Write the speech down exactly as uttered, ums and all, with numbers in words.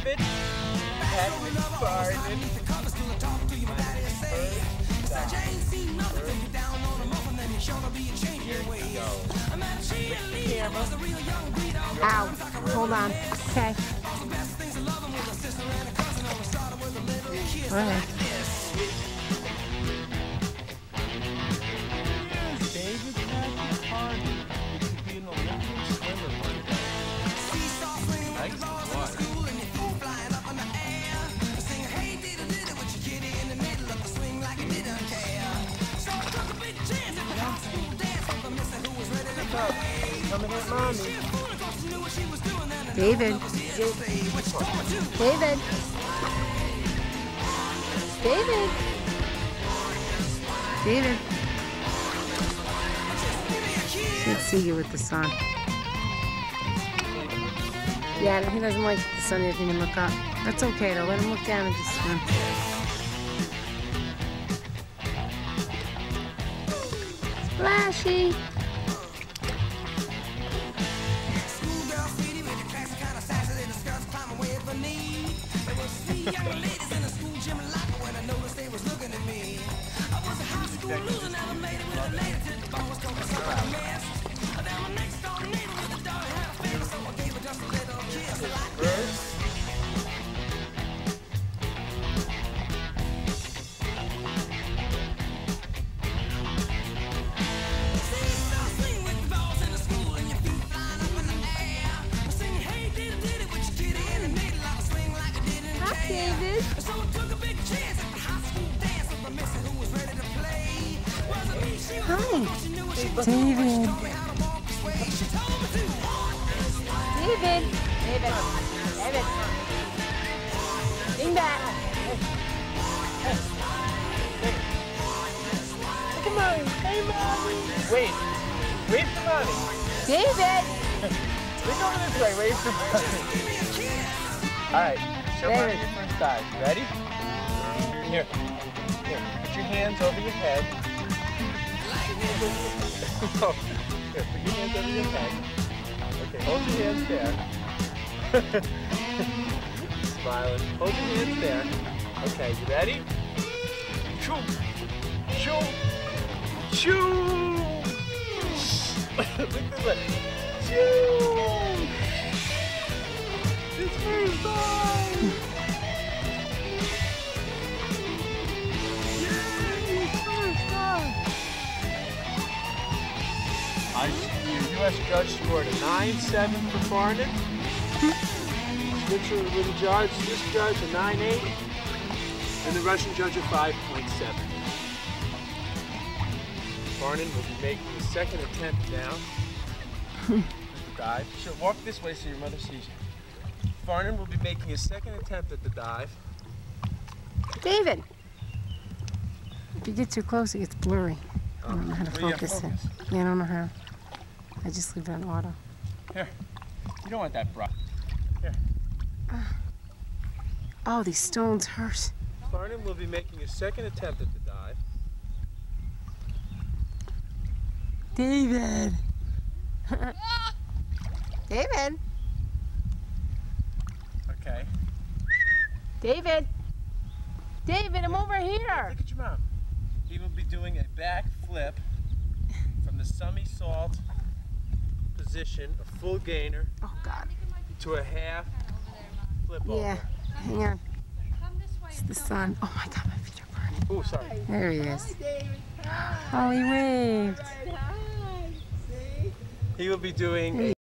David, Patrick Farnan. Ow. Hold on. Okay. All right. David Patrick Farnan used to be an Olympic swimmer one day. Nice to watch. Coming at mommy. David. David. David. David. Can't see you with the sun. Yeah, he doesn't like the sun if you didn't look up. That's okay though. Let him look down and just swim. Splashy. David. Hi. David. David. David. David. Ding back. Look at mommy. Hey, mommy. Wait. Wait for mommy. David. Look over this way. Wait for mommy. All right. Show mommy your first dive. Ready? Here. Here. Put your hands over your head. Oh. Here. Put your hands over your head. Okay. Hold your hands there. Smiling. Hold your hands there. Okay. You ready? Choo. Choo. Choo. Look this way. Choo. It's first time. I see your U S judge scored a nine seven for Farnan. Switcher with the judge, this judge a nine eight, and the Russian judge a five point seven. Farnan will be making his second attempt now. Dive. She'll walk this way so your mother sees you. Farnan will be making his second attempt at the dive. David. If you get too close, it gets blurry. I don't know how to Where you focus it. focus? Yeah, I don't know how. I just leave it on auto. Here. You don't want that brush. Here. Oh, these stones hurt. Farnan will be making his second attempt at the dive. David. David. Okay. David. David, I'm over here. Look at your mom. He will be doing a back flip from the somersault position, a full gainer, Oh, God. to a half flip over. Yeah, hang on. It's the sun. Oh, my God, my feet are burning. Oh, sorry. There he is. Oh, he waved. He will be doing a